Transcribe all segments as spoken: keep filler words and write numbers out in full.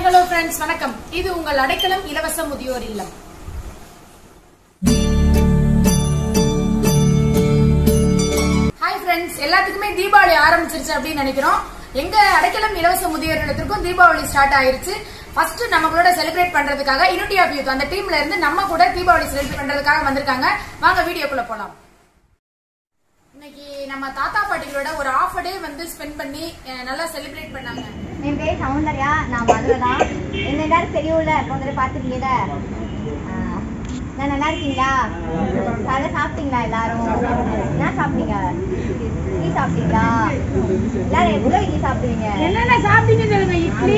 Hi hello friends, வணக்கம். இது உங்கள் அடைக்கலம் இலவச முதியோர் இல்லம். ஹாய் ஃப்ரெண்ட்ஸ், எல்லாத்துக்குமே தீபாவளி ஆரம்பிச்சிருச்சு அப்படின்னு நினைக்கிறோம். எங்க அடைக்கலம் இலவச முதியோர் இல்லத்திற்கும் தீபாவளி ஸ்டார்ட் ஆயிருச்சு. ஃபர்ஸ்ட் நம்மளோட செலிப்ரேட் பண்றதுக்காக யூனிட்டி ஆஃப் யூத் அந்த டீம்ல இருந்து நம்ம கூட தீபாவளி செலிப்ரேட் பண்றதுக்காக வந்திருக்காங்க. வாங்க வீடியோக்குள்ள போலாம். இன்னைக்கு நம்ம தாத்தா பாட்டிகளோட ஒரு ஆஃப் டே வந்து ஸ்பெண்ட் பண்ணி நல்லா செலிப்ரேட் பண்ணாங்க. என் பேர் சௌந்தர்யா, நான் மதுரை தான். என்ன எல்லாரும் தெரியும்ல, போன பார்த்துருக்கீங்க. நான் நல்லா இருக்கீங்களா? காலை சாப்பிட்டீங்களா? எல்லாரும் என்ன சாப்பிட்டீங்க? இட்லி சாப்பிட்டீங்களா? எல்லாரும் எவ்வளோ இட்லி சாப்பிடுவீங்க? என்னென்ன சாப்பிட்டீங்க சொல்லுங்க. இட்லி,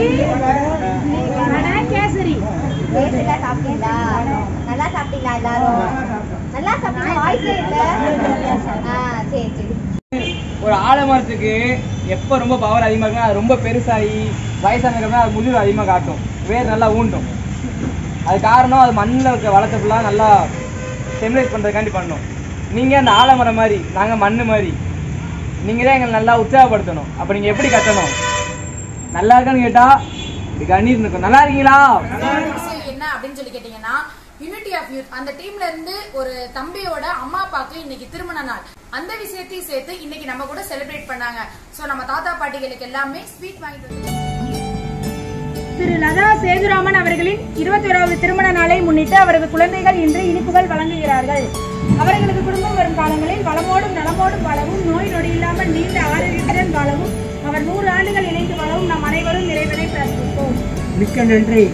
கேசரி கேசரிலாம் சாப்பிட்டீங்களா? நல்லா சாப்பிட்டீங்களா? எல்லாரும் நல்லா சாப்பிட்டீங்க. வாய்ஸே இல்லை. ஆ சரி சரி. ஒரு ஆலமரத்துக்கு எப்போ ரொம்ப பவர் அதிகமாக இருக்குன்னா அது ரொம்ப பெருசாகி வயசானதுக்கப்புறம் அது முதிர்வு அதிகமாக காட்டும், வேர் நல்லா ஊண்டும். அது காரணம் அது மண்ணில் இருக்க வளர்த்த ஃபுல்லாக நல்லா ஸ்டெபிலைஸ் பண்ணுறதுக்காண்டி பண்ணணும். நீங்கள் அந்த ஆலமரம் மாதிரி, நாங்கள் மண் மாதிரி. நீங்கள் தான் எங்களை நல்லா உற்சாகப்படுத்தணும். அப்போ நீங்கள் எப்படி கட்டணும்? நல்லா இருக்கான்னு கேட்டால் இப்படி கண்ணீர் இருக்கும். நல்லா இருக்கீங்களா? என்ன அப்படின்னு சொல்லி கேட்டீங்கன்னா, யூனிட்டி ஆஃப் யூத் அந்த டீம்ல இருந்து ஒரு தம்பியோட அம்மா அப்பாவுக்கு இன்னைக்கு திருமண நாள். அந்த விஷயத்தையும் சேர்த்து இன்னைக்கு நம்ம கூட செலிப்ரேட் பண்ணாங்க. சோ நம்ம தாத்தா பாட்டிகளுக்கு எல்லாமே ஸ்வீட் வாங்கிட்டு திரு லதா சேதுராமன் அவர்களின் இருபத்தி ஓராவது திருமண நாளை முன்னிட்டு அவரது குழந்தைகள் இன்று இனிப்புகள் வழங்குகிறார்கள். அவர்களது குடும்பம் வரும் காலங்களில் வளமோடும் நலமோடும் வாழவும், நோய் நொடி இல்லாமல் நீண்ட ஆரோக்கியத்துடன் வாழவும், அவர் நூறு ஆண்டுகள் இணைந்து வாழவும் நாம் அனைவரும் இறைவனை பிரார்த்திப்போம். மிக்க நன்றி.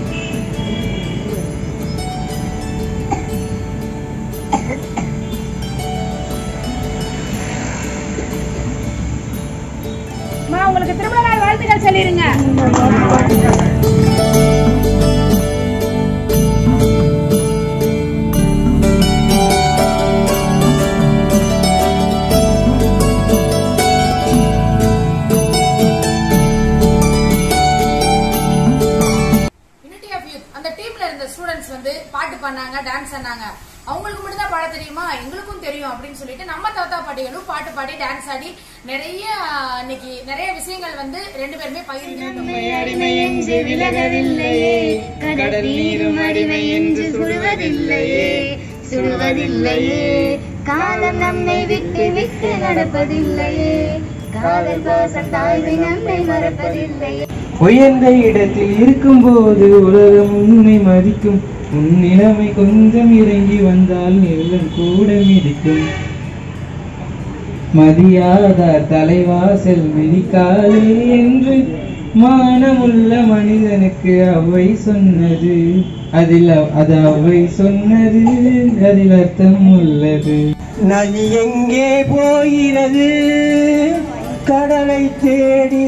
உங்களுக்கு திருமண நாள் வாழ்த்துக்கள் சொல்லிருங்க. யூனிட்டி ஆஃப் யூத் அந்த டீம்ல இருந்த ஸ்டூடெண்ட்ஸ் வந்து பாட்டு பண்ணாங்க, டான்ஸ் ஆனாங்க. அவங்களுக்கு மட்டும் தான் பாட தெரியுமா, எங்களுக்கும் தெரியும் அப்படின்னு சொல்லிட்டு நம்ம தாத்தா பாட்டிகளும் பாட்டு பாடி டான்ஸ் ஆடி நிறைய இன்னைக்கு நிறைய விஷயங்கள் வந்து ரெண்டு பேருமே பகிர்ந்து அடிமை என்று விலகவில்லையே, கடல் நீரும் அடிமை என்று சுடுவதில்லையே சுடுவதில்லையே, காலம் நம்மை விட்டு விட்டு நடப்பதில்லையே, காதல் பாசம் தாய்மை நம்மை மறப்பதில்லையே. உயர்ந்த இடத்தில் இருக்கும் போது உலகம் உன்னை மதிக்கும், உன் நிலைமை கொஞ்சம் இறங்கி வந்தால் நிலம் கூட மிதிக்கும். மதியாதார் தலைவாசல் மிதிக்காதே என்று மானமுள்ள மனிதனுக்கு அவை சொன்னது, அதில் அது அவை சொன்னது, அதில் அர்த்தம் உள்ளது. நதி எங்கே போகிறது கடலை தேடி,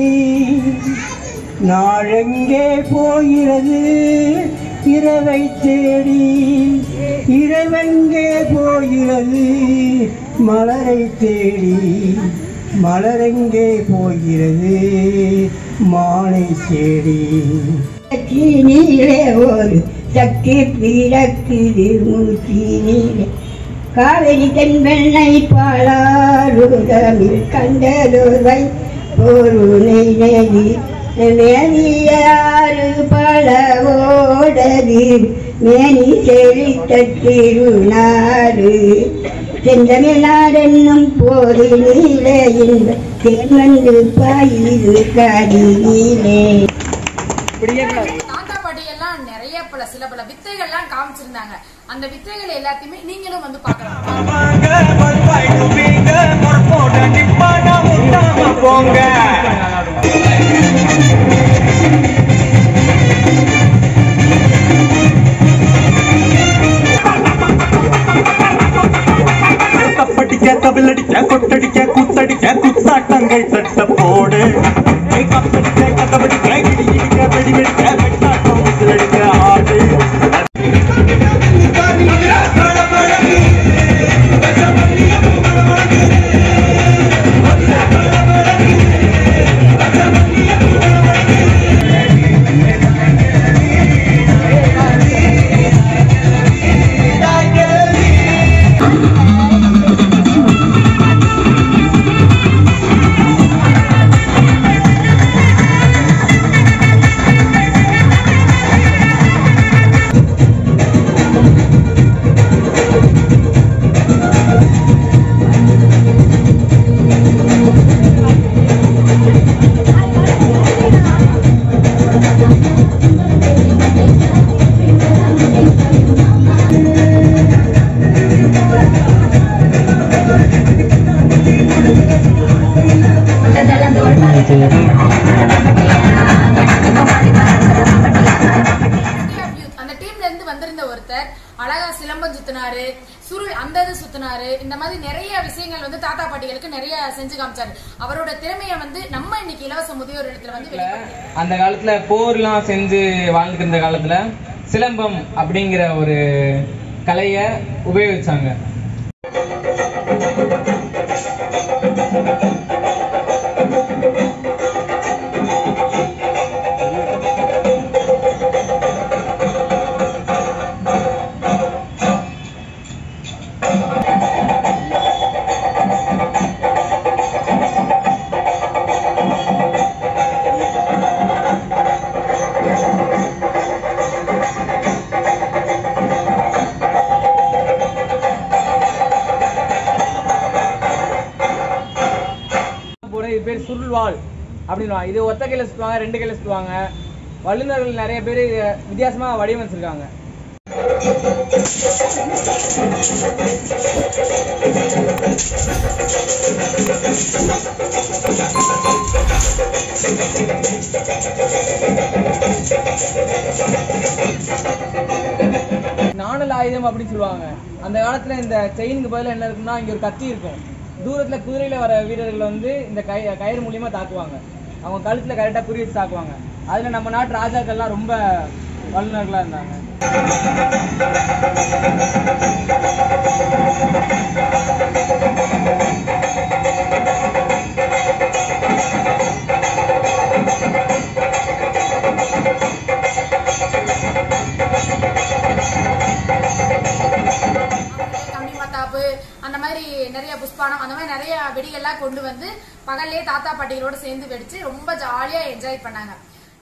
நாளெங்கே போகிறது இரவை தேடி, இரவெங்கே போகிறது மலரை தேடி, மலரெங்கே போகிறது மானை தேடி. நீரே ஒரு சக்தி பிறக்குது மூச்சினீரே, காவிரி தென்பெண்ணை பாலாறுதமிழ் கண்டதொருவை பொருளை நெறி மேனியாறு பலவோடது, மேனி செழித்த திருநாடு செந்தமிழ்நாடென்னும் போது நீலே இந்த தென்வந்து பாயிரு கடியிலே. தாத்தா பாட்டி எல்லாம் நிறைய பல சில பல வித்தைகள்லாம் காமிச்சிருந்தாங்க. அந்த வித்தைகள் எல்லாத்தையுமே நீங்களும் வந்து பார்க்கலாம். கப்படிக்க கபிலடிக்க கொட்டடிக்க குத்தடிக்க குத்தாட்டங்கள் தட்ட போடு, கப்படிக்க கதபடிக்க இடி இடிக்க வெடி வெடிக்க வெட்டாட்டம் விசிலடிக்க ஆடு. Thank you. சுத்தினாரு, சுருள் அந்த இது சுத்தினாரு. இந்த மாதிரி நிறைய விஷயங்கள் வந்து தாத்தா பாட்டிகளுக்கு நிறைய செஞ்சு காமிச்சாரு. அவரோட திறமையை வந்து நம்ம இன்னைக்கு இலவச முதியோர் இடத்துல வந்து அந்த காலத்துல போர்லாம் செஞ்சு வாழ்ந்துட்டு இருந்த காலத்துல சிலம்பம் அப்படிங்கிற ஒரு கலைய உபயோகிச்சாங்க. இது பேர் சுருள்வாள் அப்படின்னு. இது ஒத்த கையில சுத்துவாங்க, ரெண்டு கையில சுத்துவாங்க. வல்லுநர்கள் நிறைய பேர் வித்தியாசமா வடிவமைச்சிருக்காங்க. நாணல் ஆயுதம் அப்படின்னு சொல்லுவாங்க. அந்த காலத்துல இந்த செயினுக்கு பதிலா என்ன இருக்குன்னா இங்க ஒரு கத்தி இருக்கும். தூரத்துல குதிரையில வர வீரர்கள் வந்து இந்த கை கயிறு மூலியமா தாக்குவாங்க. அவங்க கழுத்துல கரெக்டா குறி வச்சு தாக்குவாங்க. அதுல நம்ம நாட்டு ராஜாக்கள்லாம் ரொம்ப வல்லுநர்களா இருந்தாங்க. அந்த மாதிரி நிறைய புஷ்பானம் அந்த மாதிரி நிறைய வெடிகள்லாம் கொண்டு வந்து பகல்லே தாத்தா பாட்டிகளோட சேர்ந்து வெடிச்சு ரொம்ப ஜாலியா என்ஜாய் பண்ணாங்க.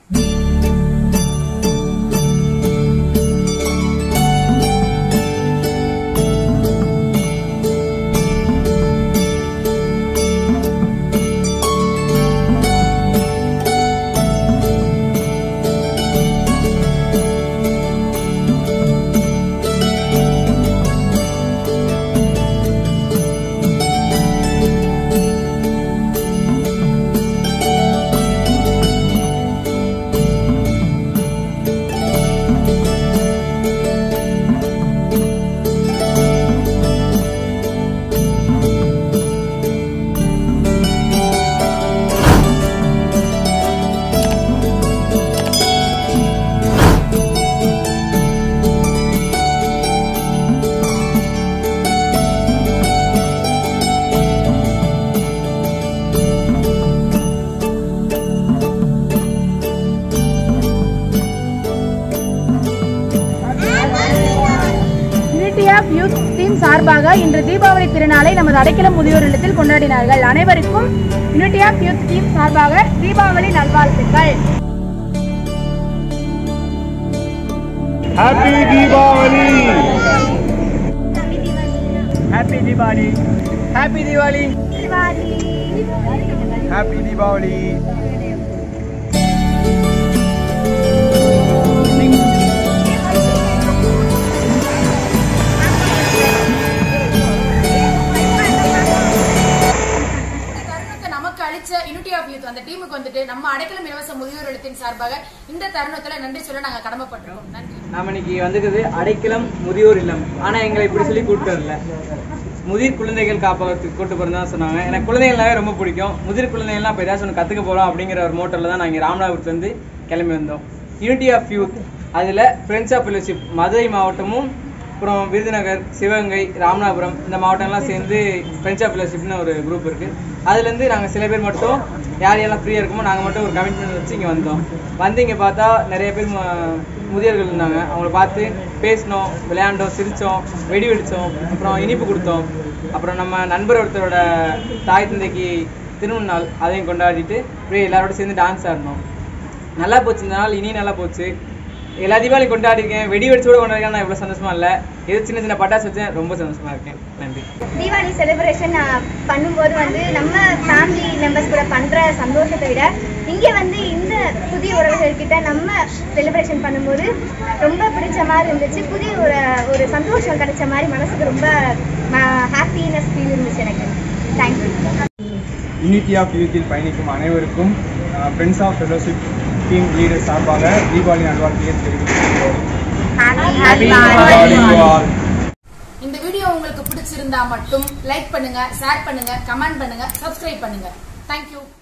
யூத் டீம் சார்பாக இன்று தீபாவளி திருநாளை நமது அடைக்கலம் முதியோர் இல்லத்தில் கொண்டாடினார்கள். அனைவருக்கும் யூனிட்டி ஆஃப் யூத் டீம் சார்பாக தீபாவளி நல்வாழ்த்துக்கள். Happy Deepavali. Happy Deepavali. Happy Deepavali. Happy Deepavali. Unity of youth அந்த டீமுக்கு வந்துட்டு நம்ம அடைக்கலம் இலவச முதியோர் இல்லத்தின் சார்பாக இந்த தருணத்துல நன்றி சொல்ல நாங்க கடமைப்பட்டிருக்கோம். நன்றி. நாம இன்னைக்கு வந்துக்குது அடைக்கலம் முதியோர் இல்லம். ஆனா எங்களை இப்படி சொல்லி கூப்பிட்டு வரல, முதிர் குழந்தைகள் காப்பகத்துக்கு கூட்டு போறதா சொன்னாங்க. எனக்கு குழந்தைகள்னாவே ரொம்ப பிடிக்கும். முதிர் குழந்தைகள்லாம் இப்போ ஏதாச்சும் ஒன்று கற்றுக்க போகலாம் அப்படிங்கிற ஒரு மோட்டரில் தான் நாங்கள் ராமநாதபுரத்துலேருந்து கிளம்பி வந்தோம். யூனிட்டி ஆஃப் யூத் அதில் ஃப்ரெண்ட்ஸ் ஆஃப் ஃபெலோஷிப் மதுரை மாவட்டமும் அப்புறம் விருதுநகர், சிவகங்கை, ராமநாதபுரம் இந்த மாவட்டம்லாம் சேர்ந்து ஃப்ரெண்ட்ஸ் ஆஃப் ஃபெலோஷிப்னு ஒரு குரூப் இருக்குது. அதுலேருந்து நாங்கள் சில பேர் மட்டும் யார் யாரெல்லாம் ஃப்ரீயாக இருக்குமோ நாங்கள் மட்டும் ஒரு கமிட்மெண்ட் வச்சு இங்கே வந்தோம். வந்து இங்கே பார்த்தா நிறைய பேர் முதியோர்கள் இருந்தாங்க. அவங்கள பார்த்து பேசினோம், விளையாண்டோம், சிரித்தோம், வெடி வெடித்தோம், அப்புறம் இனிப்பு கொடுத்தோம். அப்புறம் நம்ம நண்பர் ஒருத்தரோட தாய் தந்தைக்கு திருமண நாள், அதையும் கொண்டாடிட்டு அப்படியே எல்லாரோட சேர்ந்து டான்ஸ் ஆடினோம். நல்லா போச்சு இந்த நாள். இனி நல்லா போச்சு. எல்லா தீபாவளி கொண்டாடிருக்கேன், வெடி வெடிச்சு கூட கொண்டாடிருக்கேன். நான் இவ்வளோ சந்தோஷமா இல்லை, எது சின்ன சின்ன பட்டாசு வச்சேன், ரொம்ப சந்தோஷமா இருக்கேன். நன்றி. தீபாவளி செலிப்ரேஷன் பண்ணும்போது வந்து நம்ம ஃபேமிலி மெம்பர்ஸ் கூட பண்ற சந்தோஷத்தை விட இங்கே வந்து இந்த புதிய உறவுகள்கிட்ட நம்ம செலிப்ரேஷன் பண்ணும்போது ரொம்ப பிடிச்ச மாதிரி இருந்துச்சு. புதிய ஒரு ஒரு சந்தோஷம் கிடைச்ச மாதிரி மனசுக்கு ரொம்ப ஹாப்பினஸ் ஃபீல் இருந்துச்சு எனக்கு. தேங்க்யூ. யூனிட்டி ஆஃப் யூத்தில் பயணிக்கும் அனைவருக்கும் friends of fellowship team leader சார்பாக தீபாவளி நல்வாழ்த்துக்களை தெரிவித்துக் கொள்கிறோம். பிடிச்சிருந்தா மட்டும் லைக் பண்ணுங்க, ஷேர் பண்ணுங்க, கமெண்ட் பண்ணுங்க, சப்ஸ்கிரைப் பண்ணுங்க. தேங்க்யூ.